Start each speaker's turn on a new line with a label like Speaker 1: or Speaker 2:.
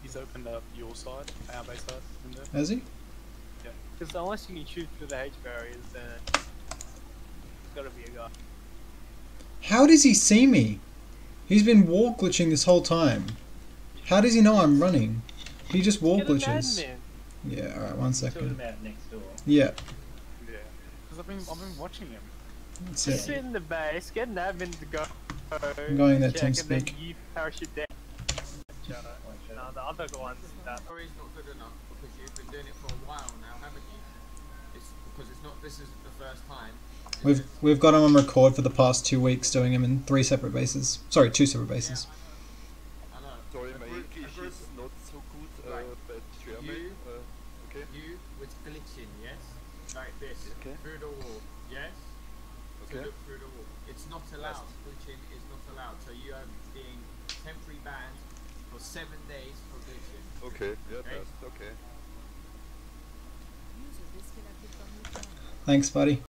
Speaker 1: He's opened up your side, our base side window.
Speaker 2: Has he?
Speaker 1: Yeah.
Speaker 3: Because unless you can shoot through the H barriers, then it's gotta be a guy.
Speaker 2: How does he see me? He's been wall glitching this whole time. How does he know I'm running? He just wall
Speaker 3: Get a
Speaker 2: glitches.
Speaker 3: madman.
Speaker 2: Yeah, alright, 1
Speaker 4: Kill the
Speaker 2: second.
Speaker 4: man next door.
Speaker 2: Yeah,
Speaker 1: Yeah. Because I've been watching him.
Speaker 2: that's
Speaker 3: Just
Speaker 2: it.
Speaker 3: sit in the base, get an admin to go.
Speaker 2: I'm going there,
Speaker 3: check, and then
Speaker 2: TeamSpeak.
Speaker 3: you parachute down. No, the other ones that.
Speaker 5: Story's not good enough because you've been doing it for a while now, haven't you? It's because it's not. This isn't the first time.
Speaker 2: We've got him on record for the past 2 weeks, doing him in 3 separate bases. Sorry, 2 separate bases.
Speaker 5: I know.
Speaker 6: Sorry, my English is not so good, but German. Okay.
Speaker 5: You was glitching, yes? Like this,
Speaker 6: Okay.
Speaker 5: through the wall, yes?
Speaker 6: Okay.
Speaker 5: To look through the wall. It's not allowed. Glitching is not allowed. So you are being temporary banned for 7 days for glitching.
Speaker 6: Okay, yeah,
Speaker 5: Okay.
Speaker 6: that's okay.
Speaker 2: Thanks, buddy.